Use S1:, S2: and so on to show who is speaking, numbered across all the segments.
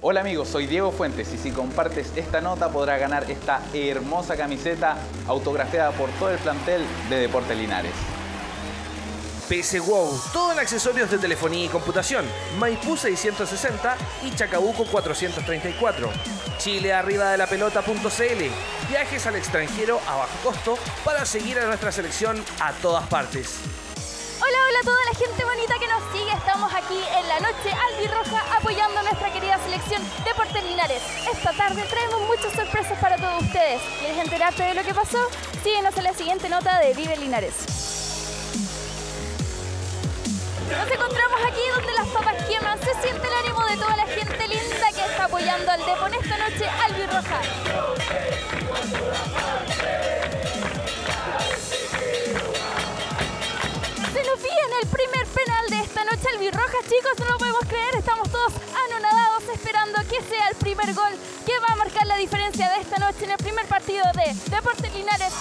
S1: Hola amigos, soy Diego Fuentes y si compartes esta nota podrás ganar esta hermosa camiseta autografiada por todo el plantel de Deportes Linares.
S2: PC Wow, todo en accesorios de telefonía y computación. Maipú 660 y Chacabuco 434. Chile arriba de la pelota.cl. Viajes al extranjero a bajo costo para seguir a nuestra selección a todas partes.
S3: Hola, hola a toda la gente bonita que nos sigue. Estamos aquí en la noche albirroja apoyando a nuestra querida selección Deportes Linares. Esta tarde traemos muchas sorpresas para todos ustedes. ¿Quieres enterarte de lo que pasó? Síguenos en la siguiente nota de Vive Linares. Nos encontramos aquí donde las papas queman. Se siente el ánimo de toda la gente linda que está apoyando al Depo en esta noche albirroja. Se nos viene el primer penal de esta noche albirroja, chicos, no lo podemos creer, estamos todos anonadados esperando que sea el primer gol que va a marcar la diferencia de esta noche en el primer partido de Deportes Linares.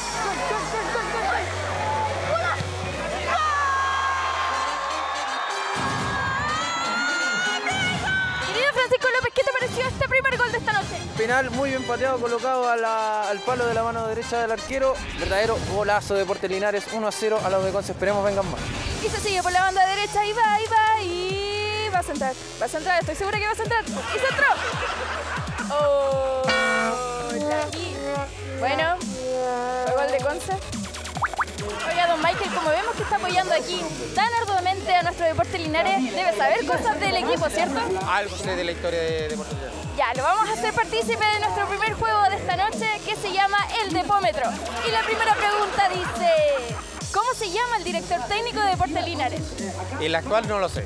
S3: Querido Francisco López, ¿qué te pareció este primer gol de esta noche?
S4: Penal muy bien pateado, colocado al palo de la mano derecha del arquero. Verdadero golazo de Deportes Linares, 1-0 a los de Conce. Esperemos vengan más.
S3: Y se sigue por la banda derecha, y va, y va a centrar, estoy segura que va a centrar. ¡Y centró! ¡Oh! Aquí. Bueno, el gol de Conce. Oiga, don Michael, como vemos que está apoyando aquí tan arduamente a nuestro Deportes Linares, debe saber cosas del equipo, ¿cierto?
S4: Algo sé de la historia de Deportes Linares.
S3: Ya, lo vamos a hacer partícipe de nuestro primer juego de esta noche, que se llama El Depómetro. Y la primera pregunta dice: ¿cómo se llama el director técnico de Deportes Linares?
S4: El actual no lo sé.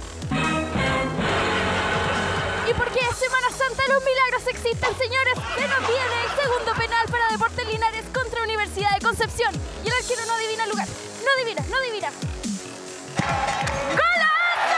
S3: ¿Y por qué Semana Santa los milagros existen, señores? Se nos viene el segundo penal para Deportes Linares contra Universidad de Concepción. Y el arquero no adivina el lugar. No adivina. ¡Golazo!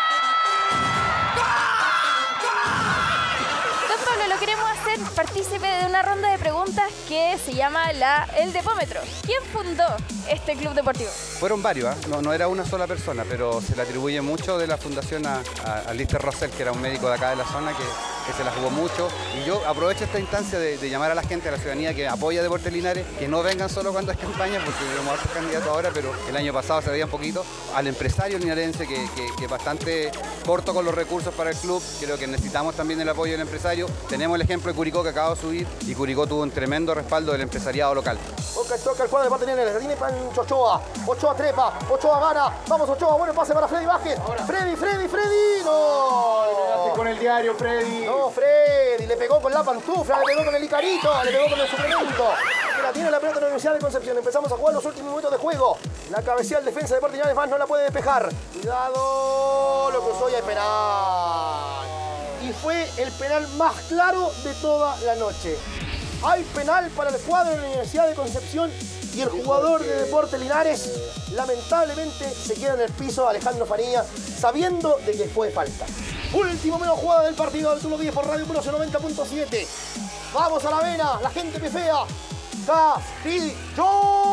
S3: Don Pablo, lo queremos hacer partícipe de una ronda de preguntas que se llama El Depómetro. ¿Quién fundó este club deportivo?
S5: Fueron varios, ¿eh? No era una sola persona, pero se le atribuye mucho de la fundación a Lister Rosell, que era un médico de acá de la zona que se la jugó mucho. Y yo aprovecho esta instancia de llamar a la gente, a la ciudadanía que apoya a Deportes Linares, que no vengan solo cuando es campaña, porque tenemos otros candidatos ahora, pero el año pasado se veía un poquito. Al empresario linarense, que es bastante corto con los recursos para el club, creo que necesitamos también el apoyo del empresario. Tenemos el ejemplo de Curicó, que acaba de subir, y Curicó tuvo un tremendo respaldo del empresariado local.
S6: Toca el cuadro de Deportes Linares, tiene Pancho Ochoa. Ochoa trepa, Ochoa gana. Vamos Ochoa, bueno pase para Freddy Vázquez. Freddy, no.
S7: Con el diario, Freddy.
S6: No, Freddy, le pegó con la pantufla, le pegó con el Icarito, le pegó con el suplemento. Mira, tiene la pelota en la Universidad de Concepción. Empezamos a jugar los últimos minutos de juego. La cabecea el defensa de Deportes Linares, más no la puede despejar. Cuidado, lo cruzó y hay penal. Y fue el penal más claro de toda la noche. Hay penal para el cuadro de la Universidad de Concepción y el jugador de Deportes Linares lamentablemente se queda en el piso, Alejandro Fanilla, sabiendo de que fue falta. Último menos jugada del partido, tú lo vives por Radio Pulso 90.7. Vamos a la vena, la gente pifea. Castillo.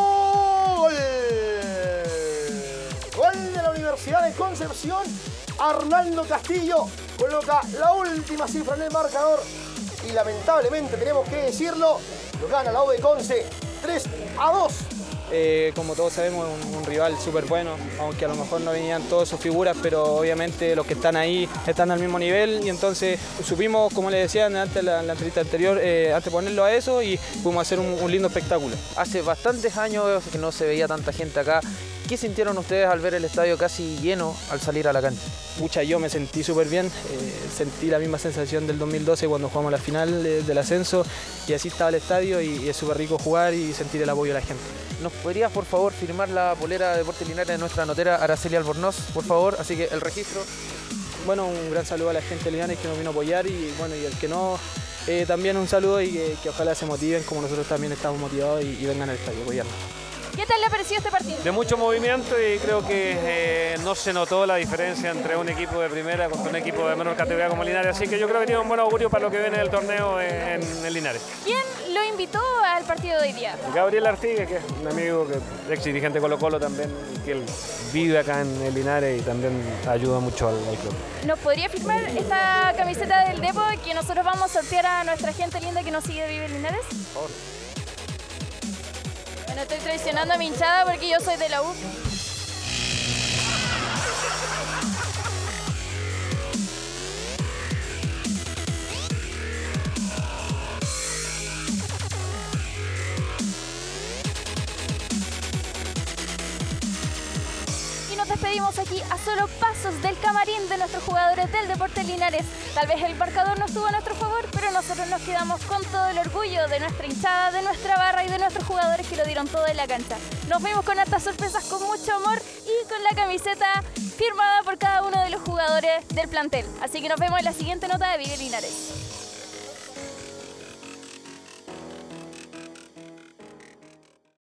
S6: Gol de la Universidad de Concepción. Arnaldo Castillo coloca la última cifra en el marcador. Y lamentablemente, tenemos que decirlo, lo gana la U de Conce 3-2.
S4: Como todos sabemos, un rival súper bueno, aunque a lo mejor no venían todas sus figuras, pero obviamente los que están ahí están al mismo nivel y entonces supimos, como les decía antes la entrevista anterior, anteponerlo a eso y pudimos hacer un lindo espectáculo. Hace bastantes años que no se veía tanta gente acá. ¿Qué sintieron ustedes al ver el estadio casi lleno al salir a la cancha? Pucha, yo me sentí súper bien, sentí la misma sensación del 2012 cuando jugamos la final del ascenso y así estaba el estadio y es súper rico jugar y sentir el apoyo de la gente. ¿Nos podrías, por favor, firmar la polera de Deportes Linares de nuestra notera Araceli Albornoz, por favor? Así que el registro. Bueno, un gran saludo a la gente de Linares que nos vino a apoyar y bueno, y el que no, también un saludo y que ojalá se motiven como nosotros también estamos motivados y vengan al estadio a apoyarnos.
S3: ¿Qué tal le ha parecido este partido?
S7: De mucho movimiento y creo que no se notó la diferencia entre un equipo de primera contra un equipo de menor categoría como Linares, así que yo creo que tiene un buen augurio para lo que viene del torneo en Linares.
S3: ¿Quién lo invitó al partido de hoy día?
S7: Gabriel Artigue, que es un amigo, que ex dirigente de Colo-Colo también, que él vive acá en el Linares y también ayuda mucho al club.
S3: ¿Nos podría firmar esta camiseta del Depo que nosotros vamos a sortear a nuestra gente linda que nos sigue de Vive Linares?
S7: Por favor.
S3: Bueno, estoy traicionando a mi hinchada porque yo soy de la U. Nos despedimos aquí a solo pasos del camarín de nuestros jugadores del Deportes Linares. Tal vez el marcador no estuvo a nuestro favor, pero nosotros nos quedamos con todo el orgullo de nuestra hinchada, de nuestra barra y de nuestros jugadores que lo dieron todo en la cancha. Nos vimos con hartas sorpresas, con mucho amor y con la camiseta firmada por cada uno de los jugadores del plantel. Así que nos vemos en la siguiente nota de Vive Linares.